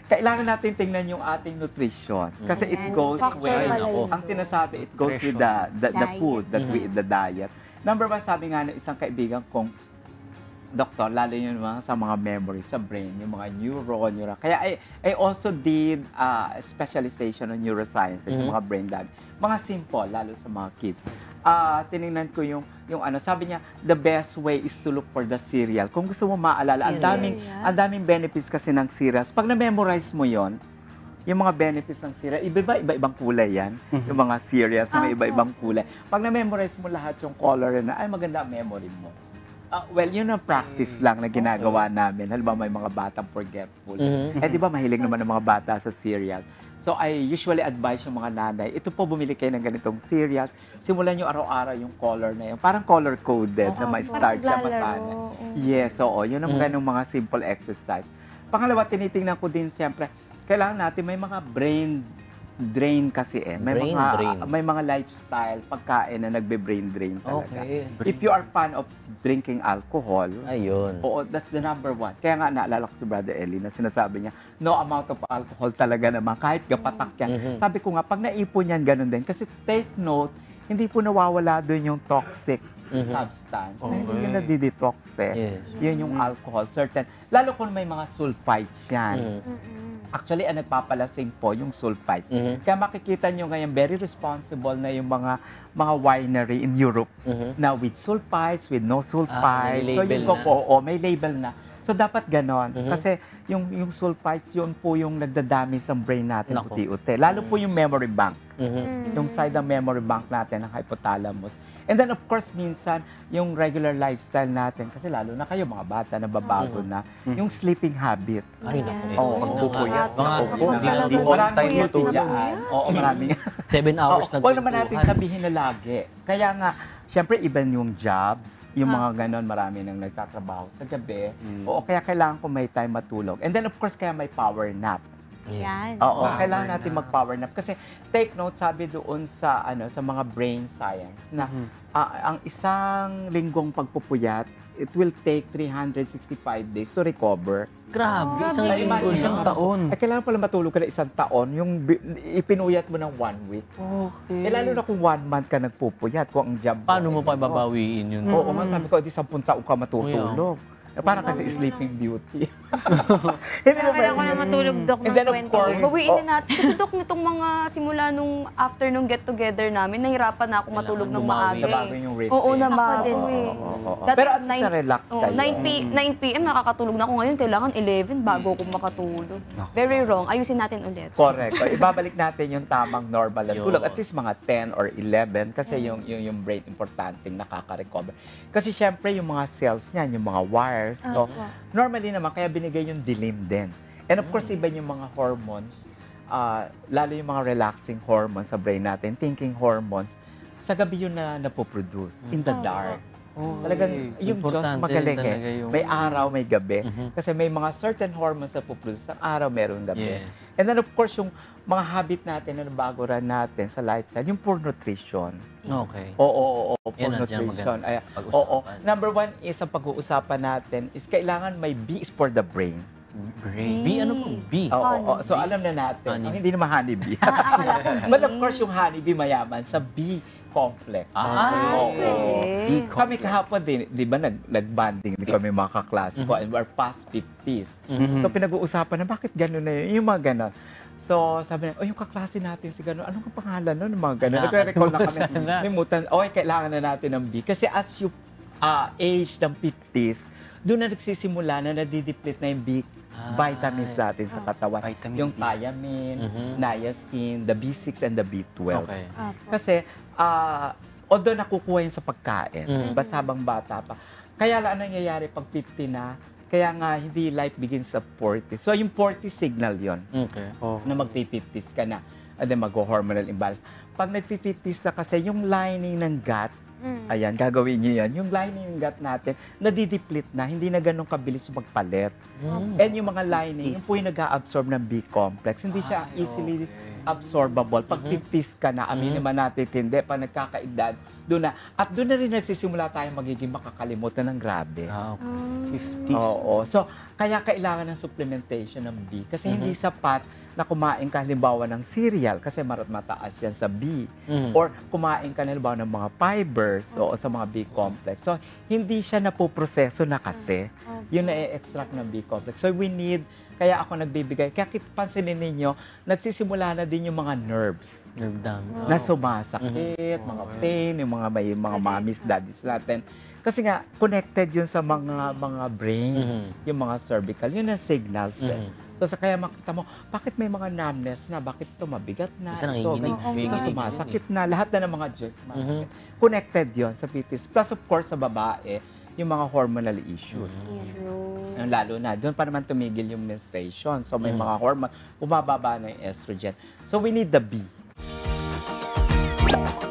kailangan natin tingnan yung ating nutrition. Kasi it goes with, ang sinasabi, it goes with the food that we eat, the diet. Number one, sabi nga ng isang kaibigan kong doktor, lalo yun sa mga memory, sa brain, yung mga neuron. Kaya I also did specialization on neuroscience, yung mga brain damage. Mga simple, lalo sa mga kids. Tinignan ko yung ano, sabi niya, the best way is to look for the cereal. Kung gusto mo maalala, ang daming benefits kasi ng cereals. Pag na-memorize mo yon, yung mga benefits ng cereal, iba-ibang kulay yan. Yung mga cereals na iba-ibang kulay. Pag na-memorize mo lahat yung color na, ay maganda ang memory mo. Well, yun ang practice lang na ginagawa namin. Halimbawa, may mga batang forgetful. Di ba mahilig naman ng mga bata sa cereal? So, I usually advise yung mga nanay, ito po, bumili kayo ng ganitong cereals. Simulan nyo araw-araw yung color na yun. Parang color-coded na ma-start siya masanay. Yes, oo. Yun ang ganong mga simple exercise. Pangalawa, tinitingnan ko din siyempre, kailangan natin may mga brain drain kasi may mga lifestyle pagkain na nagbe-brain drain talaga. If you are fan of drinking alcohol, oo, that's the number one. Kaya nga naalala ko si Brother Eli na sinasabi niya, no amount of alcohol talaga naman, kahit gapatak yan. Sabi ko nga, pag naipon yan, ganun din. Kasi take note, hindi po nawawala doon yung toxic substance. Hindi yun nadidetox Yun yung alcohol, certain. Lalo kung may mga sulfites yan. Actually, ang nagpapalasing po yung sulfites. Kaya makikita nyo ngayon, very responsible na yung mga winery in Europe na with sulfites, with no sulfites. So yung may label na. So dapat ganon. Kasi yung sulfites, yun po yung nagdadami sa brain natin, uti-uti. Lalo po yung memory bank. Yung side ng memory bank natin, ng hypothalamus. And then of course, minsan, yung regular lifestyle natin, kasi lalo na kayo, mga bata na babago na, yung sleeping habit. Ay, naku. Pagpupuyat. Maraming ito dyan. Oo, maraming. 7 hours na huwag naman natin sabihin na lagi. Kaya nga, siyempre, iba yung jobs, yung mga ganon, marami nang nagtatrabaho sa gabi. Oo, kaya kailangan ko may time matulog. And then, of course, kaya may power nap. Yan. Oo, kailangan natin mag-power nap. Kasi, take note, sabi doon sa mga brain science, na ang isang linggong pagpupuyat, it will take 365 days to recover. Grabe, isang taon. Kailangan pala matulog ka na isang taon, yung ipinuyat mo ng 1 week. Okay. Lalo na kung 1 month ka nagpupuyat, kung ang job mo. Paano mo pa babawiin yun? Oo, sabi ko, di 10 taon ka matutulog. Parang kasi Sleeping Beauty. Hindi na kailangan ko na matulog, Dok, ng 20. Bawiin na natin. Kasi, Dok, nitong mga simula nung after nung get-together namin, nahirapan na ako matulog ng maaga. Nabago yung rhythm. Oo, nabago Pero at least na-relax kayo. 9 p.m. nakakatulog na ako ngayon. Kailangan 11 bago ako makatulog. Very wrong. Ayusin natin ulit. Correct. Ibabalik natin yung tamang normal na tulog. At least mga 10 or 11 kasi yung brain importanteng nakaka-recover. Kasi syempre yung mga cells niyan, yung mga wires. So, normally naman, kaya binigay yung dilim din. And of course, iba yung mga hormones, lalo yung mga relaxing hormones sa brain natin, thinking hormones, sa gabi yun na napoproduce, in the dark. Talagang yung Diyos magaling May araw, may gabi. Kasi may mga certain hormones na poproduce ng araw, meron gabi. And then of course, yung mga habit natin na bago ran natin sa lifestyle, yung poor nutrition. Okay. Oo, poor nutrition. Number one is, ang pag-uusapan natin is kailangan may B is for the brain. B? Ano po? B? So alam na natin, hindi naman honeybee. But of course, yung honeybee mayaman sa B complex. Kami kahapon din, di ba, nag-banding din kami mga kaklase ko, and we're past 50s. So pinag-uusapan na, bakit gano'n na yun? Yung mga gano'n. So sabi na, yung kaklase natin si gano'n, anong pangalan nun? Mga gano'n. Nagre-recall na kami. Limutan, kailangan na natin ng B. Kasi as you age ng 50s, doon na nagsisimula na nadideplete na yung B vitamins natin sa katawan. Yung thiamine, niacin, the B6 and the B12. Kasi, although nakukuha yun sa pagkain, basta habang bata pa, kaya lang nangyayari pag 50 na, kaya nga hindi life begins at 40. So yung 40 signal yon na mag-50s ka na, and then mag-hormonal imbalance. Pag nag-50s na kasi, yung lining ng gut, Ayan, gagawin niyo yan. Yung lining ng gut natin, nadideplete na, hindi na ganun kabilis magpalit. And yung mga lining, yung po yung nag-absorb ng B-complex. Hindi siya easily absorbable. Pag 50s ka na, aminin man natin, hindi. Pag nagkakaedad, doon na. At doon na rin nagsisimula tayo magiging makakalimutan ng grabe. Ah, 50s. Oo. So, kaya kailangan ng supplementation ng B. Kasi hindi sapat na kumain ka halimbawa ng cereal kasi mataas yan sa B. Or kumain ka halimbawa ng mga fibers o sa mga B-complex. So, hindi siya napoproseso na kasi. Yun na-extract ng B-complex. So, we need, kaya ako nagbibigay. Kaya pansinin ninyo, nagsisimula na din yung mga nerves Nerve damage. na sumasakit, mga pain, yung may mga mommies, daddies natin. Kasi nga, connected yun sa mga brain, yung mga cervical. Yun ang signals eh. So, kaya makita mo, bakit may mga numbness na? Bakit ito mabigat na? Kasi Ito, nanginginig. ito sumasakit na. Lahat na ng mga joints sumasakit. Connected yon sa PTS. Plus, of course, sa babae, yung mga hormonal issues. Lalo na, doon pa naman tumigil yung menstruation. So, may mga hormone, bumababa na yung estrogen. So, we need the B.